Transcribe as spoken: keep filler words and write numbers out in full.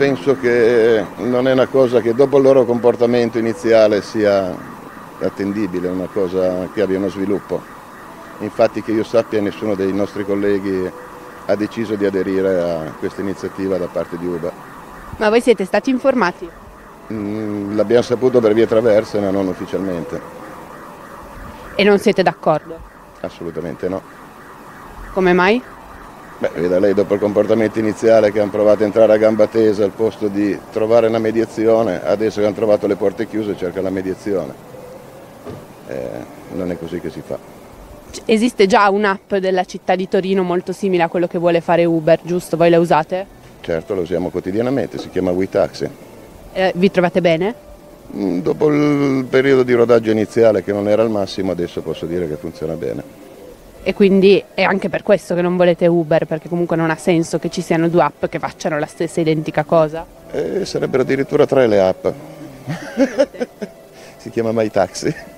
penso che non è una cosa che dopo il loro comportamento iniziale sia attendibile, una cosa che abbia uno sviluppo. Infatti, che io sappia, nessuno dei nostri colleghi ha deciso di aderire a questa iniziativa da parte di Uber. Ma voi siete stati informati? Mm, l'abbiamo saputo per vie traverse, ma non ufficialmente. E non siete d'accordo? Assolutamente no. Come mai? Beh, veda lei, dopo il comportamento iniziale che hanno provato a entrare a gamba tesa al posto di trovare una mediazione, adesso che hanno trovato le porte chiuse cercano la mediazione. Eh, non è così che si fa. Esiste già un'app della città di Torino molto simile a quello che vuole fare Uber, giusto? Voi la usate? Certo, la usiamo quotidianamente, si chiama WeTaxi. Eh, vi trovate bene? Mm, dopo il periodo di rodaggio iniziale che non era al massimo, adesso posso dire che funziona bene. E quindi è anche per questo che non volete Uber, perché comunque non ha senso che ci siano due app che facciano la stessa identica cosa? Eh, sarebbero addirittura tre le app. Si chiama MyTaxi.